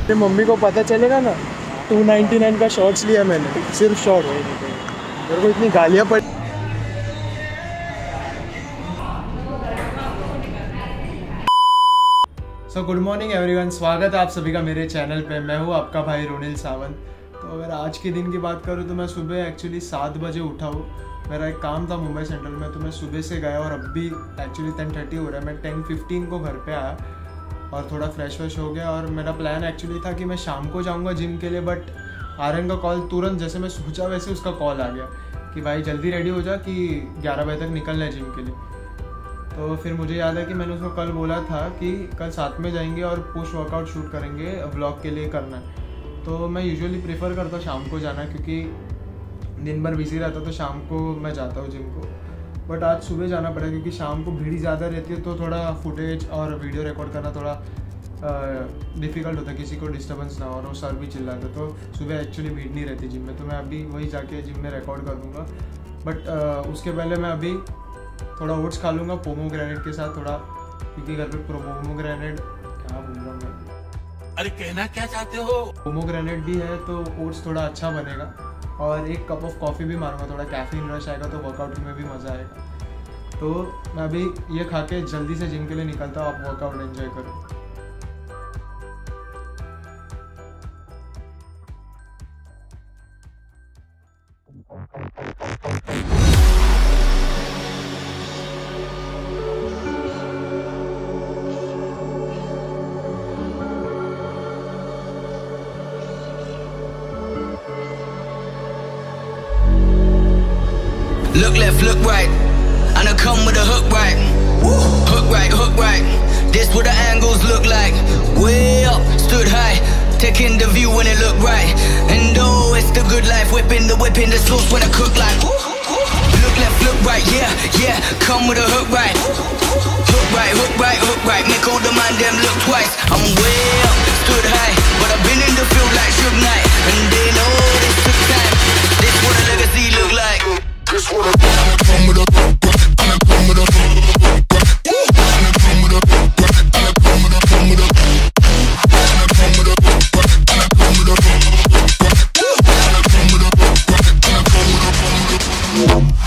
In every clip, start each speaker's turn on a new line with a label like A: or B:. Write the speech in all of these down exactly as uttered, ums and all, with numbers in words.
A: मेरी मम्मी को पता चलेगा ना टू नाइन्टी नाइन का शॉर्ट्स लिया मैंने, सिर्फ शॉर्ट। मेरे को इतनी गालियाँ पड़ी। सो गुड मॉर्निंग एवरीवन, स्वागत है आप सभी का मेरे चैनल पे। मैं हूँ आपका भाई रोनिल सावंत। तो अगर आज के दिन की बात करूँ तो मैं सुबह एक्चुअली सात बजे उठा हूँ। मेरा एक काम था मुंबई सेंट्रल में, तो मैं सुबह से गया और अभी एक्चुअली टेन थर्टी हो रहा है। मैं टेन फिफ्टीन को घर पे आया और थोड़ा फ्रेश व्रेश हो गया। और मेरा प्लान एक्चुअली था कि मैं शाम को जाऊँगा जिम के लिए, बट आर्यन का कॉल तुरंत जैसे मैं सोचा वैसे उसका कॉल आ गया कि भाई जल्दी रेडी हो जा कि ग्यारह बजे तक निकलना है जिम के लिए। तो फिर मुझे याद है कि मैंने उसको कल बोला था कि कल साथ में जाएंगे और पोस्ट वर्कआउट शूट करेंगे, व्लॉग के लिए करना है। तो मैं यूजुअली प्रेफर करता हूँ शाम को जाना, क्योंकि दिन भर बिजी रहता तो शाम को मैं जाता हूँ जिम को। बट आज सुबह जाना पड़ा क्योंकि शाम को भीड़ ज़्यादा रहती है, तो थोड़ा फुटेज और वीडियो रिकॉर्ड करना थोड़ा डिफ़िकल्ट होता है, किसी को डिस्टर्बेंस ना हो। और वो सर भी चिल्लाते, तो सुबह एक्चुअली भीड़ नहीं रहती जिम में। तो मैं अभी वही जाके जिम में रिकॉर्ड कर दूँगा। बट उसके पहले मैं अभी थोड़ा ओट्स खा लूँगा पोमोग्रेनेट के साथ थोड़ा, क्योंकि घर पे पोमोग्रेनेट क्या बोल रहा हूँ मैं,
B: अरे कहना क्या चाहते हो,
A: पोमोग्रेनेट भी है तो ओट्स थोड़ा अच्छा बनेगा। और एक कप ऑफ कॉफ़ी भी मारूंगा, थोड़ा कैफीन रश आएगा तो वर्कआउट में भी मज़ा आएगा। तो मैं अभी ये खा के जल्दी से जिम के लिए निकलता हूँ। आप वर्कआउट एंजॉय करो।
C: Look left, look right, and I come with a hook right. Hook right, hook right. This what the angles look like. Way up, stood high, taking the view when it look right. And oh, it's the good life, whipping the whip in the sauce when I cook like. Look left, look right, yeah, yeah. Come with a hook right. Hook right, hook right, hook right. Make all the man them look twice. I'm way up, stood high, but I've been in the field like Suge Knight. And they know this took time. This what a legacy look like. This what I come with a and I come with a and I come with a and I come with a come with a and I come with a and I come with a and I come with a and I come with a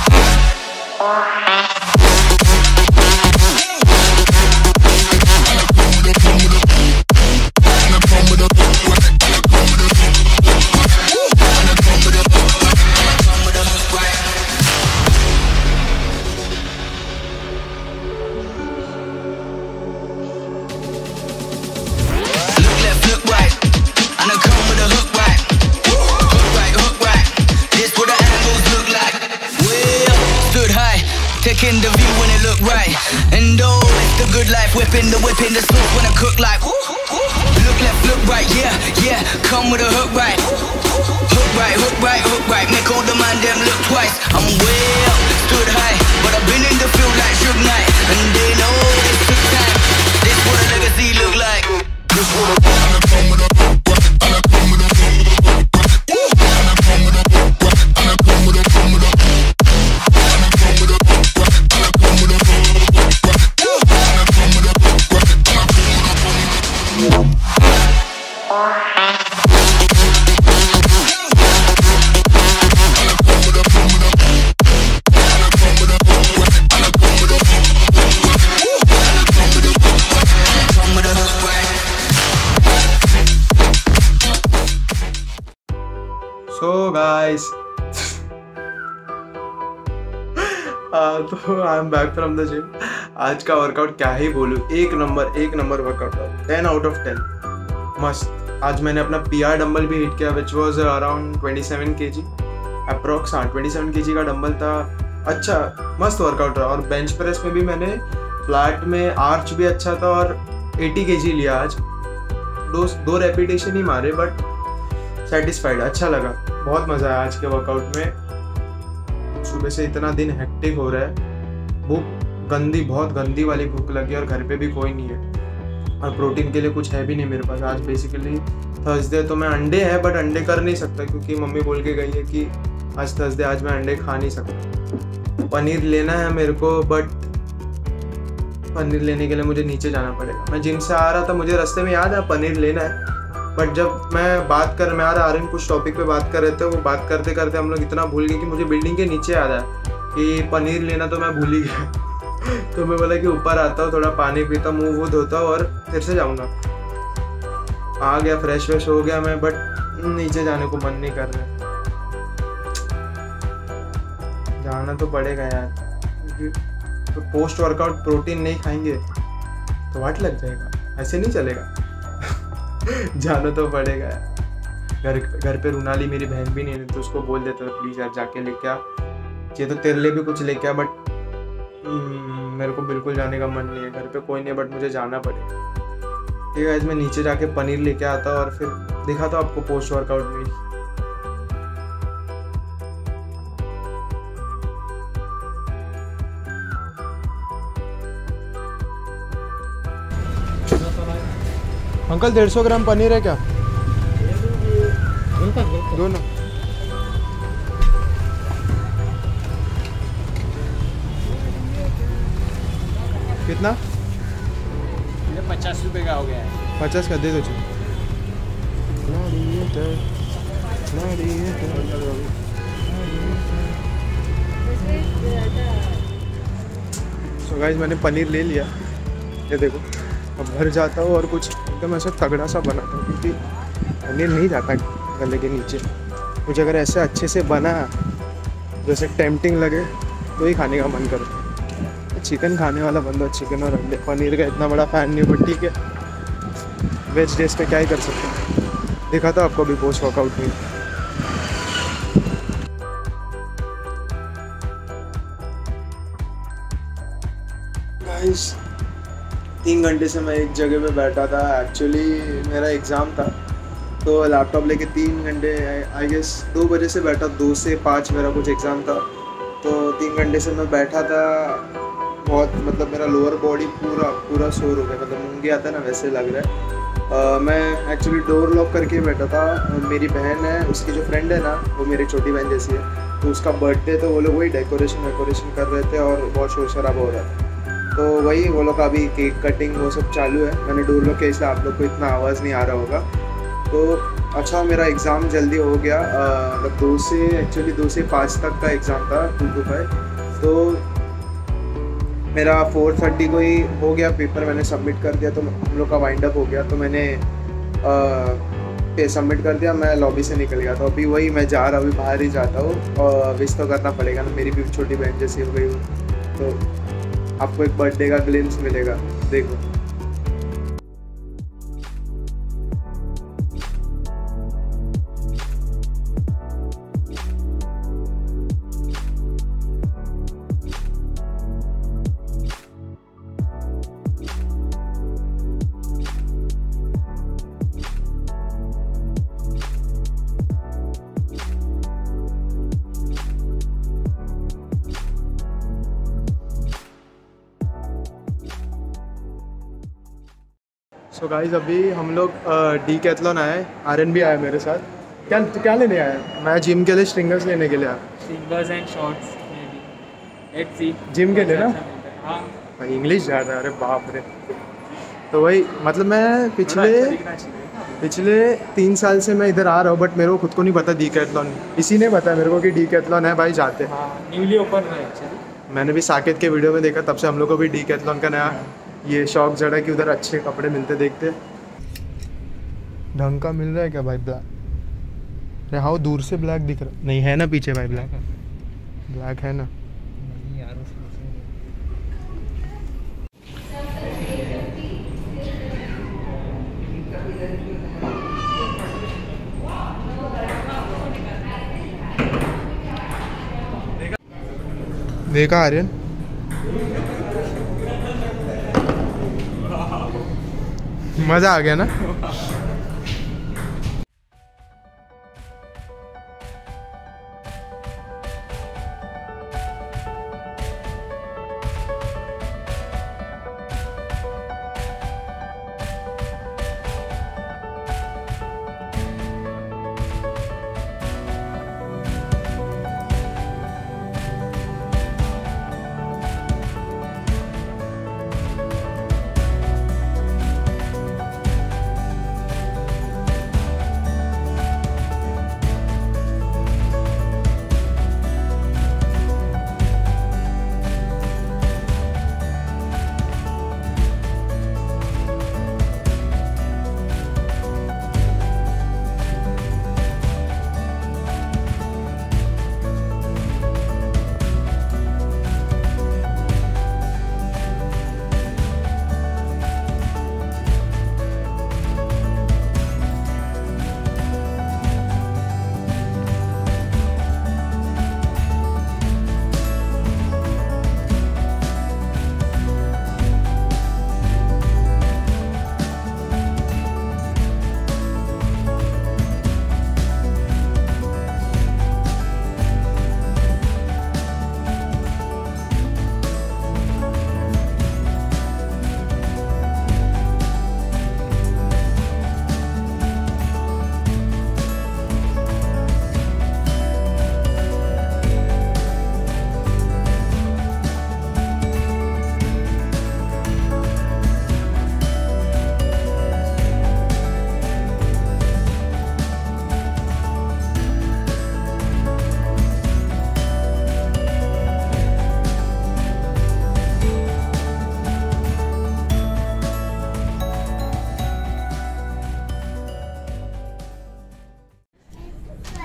C: taking the view when it look right. And oh, it's the good life, whipping the whip in the sauce when I cook like. Look left, look right, yeah, yeah. Come with a hook right. Hook right, hook right, hook right. Make all the man them look twice. I'm way up, stood high, but I've been in the field like Suge Knight. And they know this took time. This what a legacy look like. This what a and I come with a and I come with a and I come with a and I come with a come with a and I come with a and I come with a and I come with a and I come with a
A: so guys, तो I am back from the gym. आज का workout क्या ही बोलूँ, एक number एक number workout था, ten out of ten, मस्त। आज मैंने अपना पी आर डंबल भी हिट किया, which was around twenty seven K G approx. हाँ, ट्वेंटी सेवन के जी का डंबल था। अच्छा मस्त वर्कआउट रहा। और बेंच प्रेस में भी मैंने फ्लैट में आर्च भी अच्छा था और एटी के जी लिया आज। दो दो रेपिटेशन ही मारे, बट सेटिस्फाइड, अच्छा लगा, बहुत मज़ा आया आज के वर्कआउट में। सुबह से इतना दिन हेक्टिक हो रहा है, भूख गंदी, बहुत गंदी वाली भूख लगी और घर पे भी कोई नहीं है और प्रोटीन के लिए कुछ है भी नहीं मेरे पास। आज बेसिकली थर्सडे, तो मैं अंडे है बट अंडे कर नहीं सकता क्योंकि मम्मी बोल के गई है कि आज थर्सडे, आज मैं अंडे खा नहीं सकता। पनीर लेना है मेरे को, बट पनीर लेने के लिए मुझे नीचे जाना पड़ेगा। मैं जिम से आ रहा था, मुझे रास्ते में याद है पनीर लेना है, बट जब मैं बात कर मैं आ रहा आर्यन कुछ टॉपिक पे बात कर रहे थे, वो बात करते करते हम लोग इतना भूल गए कि मुझे बिल्डिंग के नीचे आ रहा है कि पनीर लेना, तो मैं भूल ही गया। तो मैं बोला कि ऊपर आता हूँ, थोड़ा पानी पीता, मुँह वूह धोता हूँ और फिर से जाऊँगा। आ गया, फ्रेश व्रेश हो गया मैं, बट नीचे जाने को मन नहीं कर रहा। जाना तो पड़ेगा यार, तो पोस्ट वर्कआउट प्रोटीन नहीं खाएंगे तो वाट लग जाएगा, ऐसे नहीं चलेगा। जाना तो पड़ेगा यार। घर घर पे रुनाली मेरी बहन भी नहीं है, तो उसको बोल देता था प्लीज़ यार जाके लेके आ, ये तो तेरे लिए भी कुछ लेके आ, बट मेरे को बिल्कुल जाने का मन नहीं है। घर पे कोई नहीं, बट मुझे जाना पड़ेगा। ठीक है, आज मैं नीचे जाके पनीर लेके आता और फिर दिखाता हूँ आपको पोस्ट वर्कआउट में। अंकल डेढ़ सौ ग्राम पनीर है क्या? दोनों। कितना?
B: पचास रुपए का हो गया है।
A: पचास का दे दो। सो गाइस मैंने पनीर ले लिया, ये देखो। अब घर जाता हूँ और कुछ एकदम ऐसा तगड़ा सा बनाता हूँ, क्योंकि पनीर नहीं जाता गले के नीचे। मुझे अगर ऐसे अच्छे से बना जैसे टेम्पटिंग लगे तो ही खाने का मन करे। चिकन खाने वाला बंदा चिकन और अंडे, पनीर का इतना बड़ा फैन नहीं, बट ठीक है, वेज डेज पे क्या ही कर सकते हैं। देखा था आपको अभी पोस्ट वर्कआउट में। गाइस तीन घंटे से मैं एक जगह पे बैठा था। एक्चुअली मेरा एग्ज़ाम था, तो लैपटॉप लेके तीन घंटे आई गेस दो बजे से बैठा, दो से पाँच मेरा कुछ एग्ज़ाम था। तो तीन घंटे से मैं बैठा था, बहुत मतलब मेरा लोअर बॉडी पूरा पूरा सोर हो गया, मतलब मूंगे आता है ना वैसे लग रहा है। uh, मैं एक्चुअली डोर लॉक करके बैठा था। मेरी बहन है, उसकी जो फ्रेंड है ना, वो मेरी छोटी बहन जैसी है, तो उसका बर्थडे, तो वो लोग वही डेकोरेशन वेकोरेशन कर रहे थे और बहुत शोर शराबा हो रहा था। तो वही वो लोग अभी केक कटिंग वो सब चालू है। मैंने डोर लॉक किया, इसलिए आप लोग को इतना आवाज़ नहीं आ रहा होगा। तो अच्छा मेरा एग्ज़ाम जल्दी हो गया, मतलब दो से एक्चुअली दो से पाँच तक का एग्ज़ाम था, टू टू फाइव। तो मेरा फोर थर्टी को ही हो गया पेपर, मैंने सबमिट कर दिया, तो हम लोग का वाइंड अप हो गया। तो मैंने पे सबमिट कर दिया, मैं लॉबी से निकल गया। तो अभी वही मैं जा रहा हूँ, अभी बाहर ही जाता हूँ, और विश तो करना पड़ेगा ना, मेरी भी छोटी बहन जैसी हो गई हूँ। तो आपको एक बर्थडे का ग्लिम्स मिलेगा, देखो। सो so गाइज अभी हम लोग डी कैथलॉन आए, आर्यन भी आया मेरे साथ। क्या क्या लेने आया? मैं जिम के लिए स्ट्रिंगर्स लेने के लिए आया।
B: Stringers and shorts may be, let's see.
A: Gym के लिए ना?
B: हाँ
A: भाई इंग्लिश जा रहा है, अरे बाप रे। तो वही मतलब मैं पिछले पिछले तीन साल से मैं इधर आ रहा हूँ, बट मेरे को खुद को नहीं पता डी कैथलॉन, इसी ने बताया मेरे को कि डी कैथलॉन है भाई, जाते हैं।
B: न्यूली ओपन है एक्चुअली।
A: मैंने भी साकेत के वीडियो में देखा, तब से हम लोग को भी डी कैथलॉन का नया ये शौक जड़ा कि उधर अच्छे कपड़े मिलते देखते। ढंग का मिल रहा है क्या भाई? ब्लैक, अरे हाँ दूर से ब्लैक दिख रहा नहीं है ना, पीछे भाई ब्लैक ब्लैक है ना। देखा आर्यन? मजा आ गया ना?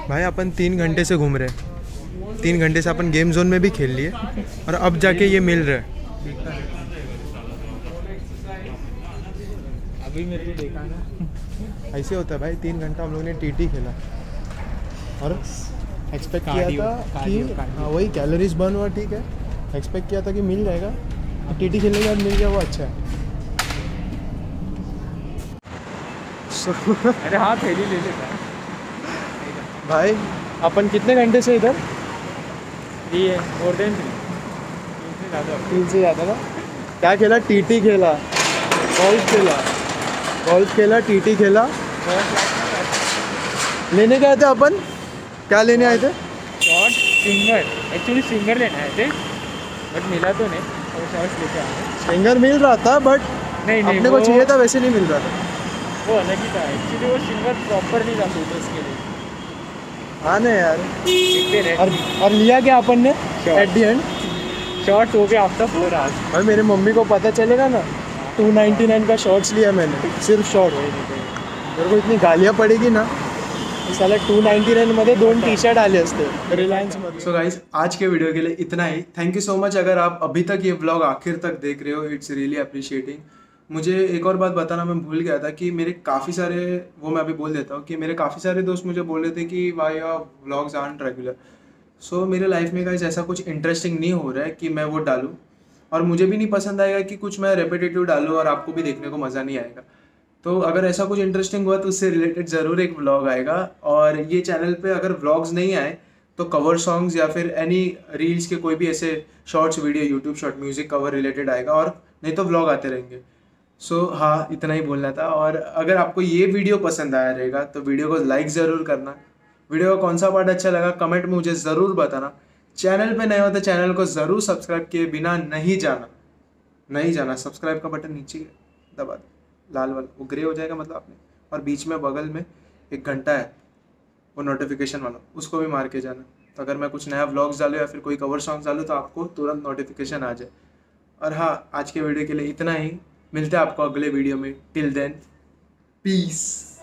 A: भाई अपन तीन घंटे से घूम रहे हैं, तीन घंटे से अपन गेम जोन में भी खेल लिए और अब जाके ये मिल रहा है।
B: अभी मेरे को देखा ना,
A: ऐसे होता है भाई। तीन घंटा हम लोगों ने टीटी खेला और एक्सपेक्ट किया
B: कार्डियो,
A: था कि
B: कार्डियो, कार्डियो।
A: हाँ वही कैलोरीज बर्न हुआ, ठीक है। एक्सपेक्ट किया था कि मिल जाएगा, टीटी खेलने के बाद मिल गया, वो अच्छा है। So,
B: अरे हाँ थैली ले लेता
A: भाई अपन कितने घंटे से इधर?
B: ये मोर देन थ्री से ज़्यादा
A: तीन से ज़्यादा ना। क्या खेला? टीटी खेला, गोल्फ खेला, गोल्फ खेला, टीटी खेला। लेने गए थे अपन, क्या लेने आए थे?
B: शॉर्ट सिंगर, एक्चुअली सिंगर लेने आए थे बट मिला तो नहीं, और शॉर्ट्स लेके आए।
A: सिंगर मिल रहा था बट
B: नहीं नहीं
A: अपने को
B: वो-
A: चाहिए था वैसे नहीं मिल रहा था।
B: वो अलग ही था एक्चुअली, वो सिंगर प्रॉपर नहीं था फोटोज़ के लिए।
A: हाँ ना यार।
B: दिखते रहे
A: और और लिया क्या अपन ने एट दी एंड?
B: शॉर्ट्स हो गया आफ्टर फोर आवर्स।
A: भाई मेरे मम्मी को पता चलेगा ना, टू नाइन्टी नाइन का शॉर्ट्स लिया मैंने, सिर्फ शॉर्ट। मेरे को इतनी गालियाँ पड़ेगी ना, साला टू नाइन्टी नाइन मध्ये दोन टी शर्ट आले असते रिलायन्स मध्ये। सो गाइज आज के वीडियो के लिए इतना ही। Thank you so much. अगर आप अभी तक ये व्लॉग आखिर तक देख रहे हो, इट्स रियली अप्रिशिएटिंग। मुझे एक और बात बताना मैं भूल गया था कि मेरे काफ़ी सारे, वो मैं अभी बोल देता हूँ कि मेरे काफ़ी सारे दोस्त मुझे बोल रहे थे कि why your vlogs aren't regular. So मेरे लाइफ में गाइस ऐसा कुछ इंटरेस्टिंग नहीं हो रहा है कि मैं वो डालूँ, और मुझे भी नहीं पसंद आएगा कि कुछ मैं रेपिटेटिव डालूँ और आपको भी देखने को मज़ा नहीं आएगा। तो अगर ऐसा कुछ इंटरेस्टिंग हुआ तो उससे रिलेटेड ज़रूर एक व्लॉग आएगा। और ये चैनल पे अगर व्लॉग्स नहीं आए तो कवर सॉन्ग्स या फिर एनी रील्स के कोई भी ऐसे shorts video, YouTube short, music cover related आएगा, और नहीं तो व्लॉग आते रहेंगे। सो so, हाँ इतना ही बोलना था। और अगर आपको ये वीडियो पसंद आया रहेगा तो वीडियो को लाइक ज़रूर करना। वीडियो का कौन सा पार्ट अच्छा लगा कमेंट में मुझे ज़रूर बताना। चैनल पे नए हो तो चैनल को ज़रूर सब्सक्राइब किए बिना नहीं जाना, नहीं जाना। सब्सक्राइब का बटन नीचे दबा दो, लाल वाला, वो ग्रे हो जाएगा मतलब आपने, और बीच में बगल में एक घंटा है वो नोटिफिकेशन वाला, उसको भी मार के जाना। तो अगर मैं कुछ नया व्लॉग्स डालूँ या फिर कोई कवर सॉन्ग्स डालूँ तो आपको तुरंत नोटिफिकेशन आ जाए। और हाँ आज के वीडियो के लिए इतना ही। मिलते हैं आपको अगले वीडियो में। Till then piece.